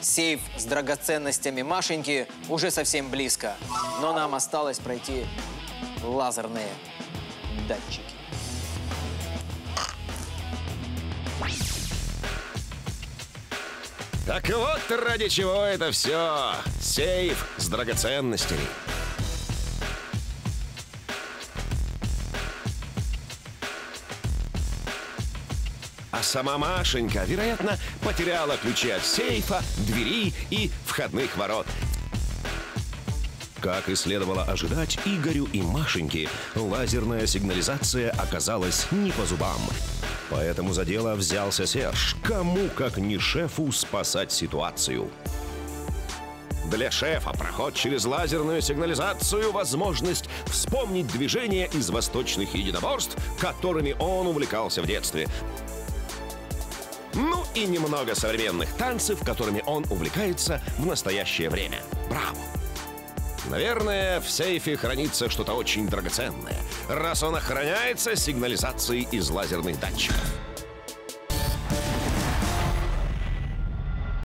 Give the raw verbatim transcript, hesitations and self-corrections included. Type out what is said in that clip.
Сейф с драгоценностями Машеньки уже совсем близко. Но нам осталось пройти лазерные датчики. Так вот, ради чего это все. Сейф с драгоценностями. А сама Машенька, вероятно, потеряла ключи от сейфа, двери и входных ворот. Как и следовало ожидать, Игорю и Машеньке лазерная сигнализация оказалась не по зубам. Поэтому за дело взялся Серж. Кому, как не шефу, спасать ситуацию? Для шефа проход через лазерную сигнализацию — возможность вспомнить движения из восточных единоборств, которыми он увлекался в детстве. Ну и немного современных танцев, которыми он увлекается в настоящее время. Браво! Наверное, в сейфе хранится что-то очень драгоценное, раз он охраняется сигнализацией из лазерных датчиков.